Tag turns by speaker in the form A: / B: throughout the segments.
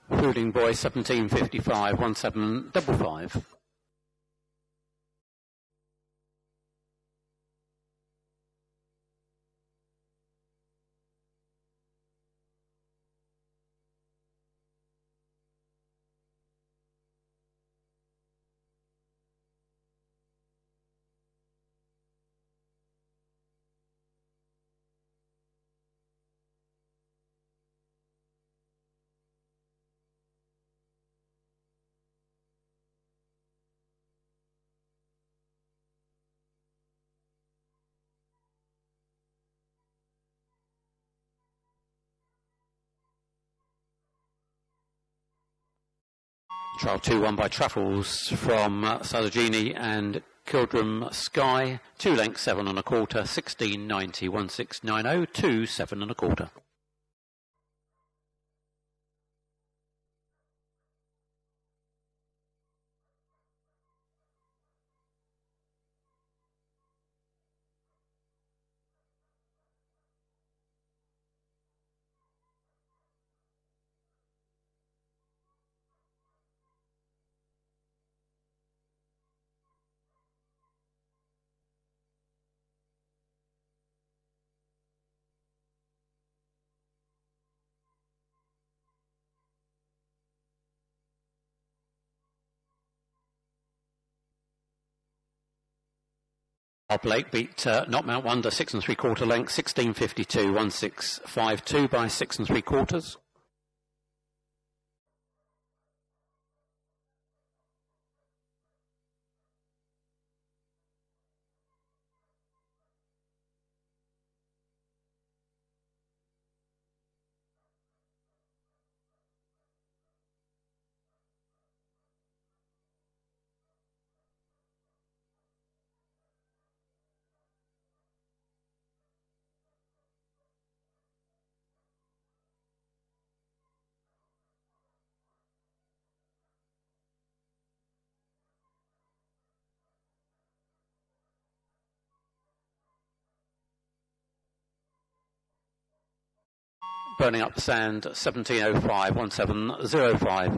A: Fooling Boy 1755 1755. Trial 2-1 by Truffles from Saragini and Kildrum Sky. 2 lengths 7 1/4, 1690 1690 2 7 1/4. Blake beat Not Mount Wonder 6 3/4 length, 1652 1652 by 6 3/4. Burning Up the Sand 1705 1705.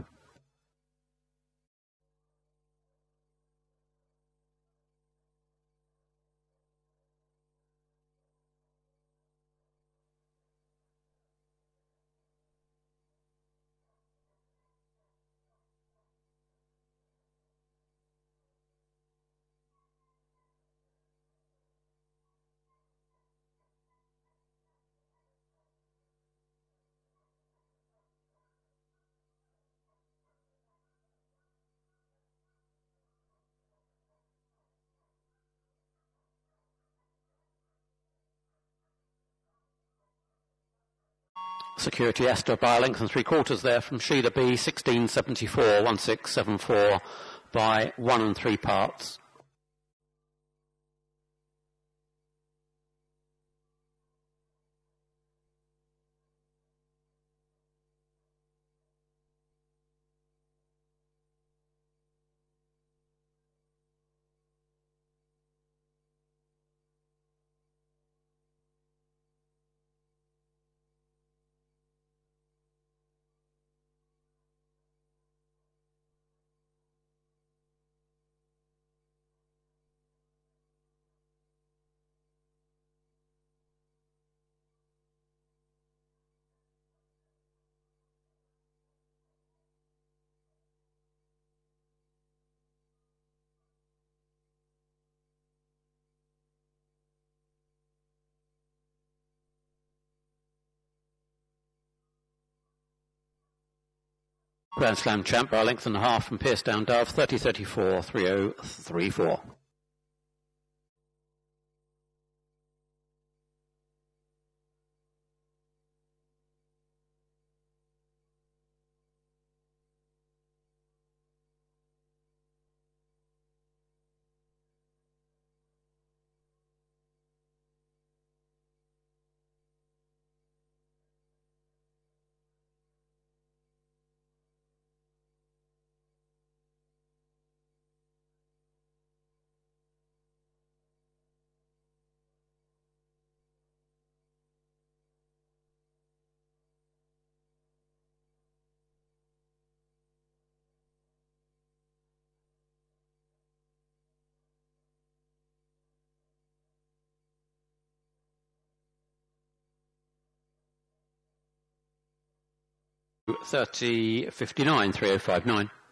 A: Security Esther by a length and 3/4 there from Sheila B 1674 1674 by 1 3 parts. Grand Slam champ by a length and a half from Pierce Down Dove 30-34 30-34. 3059 3059.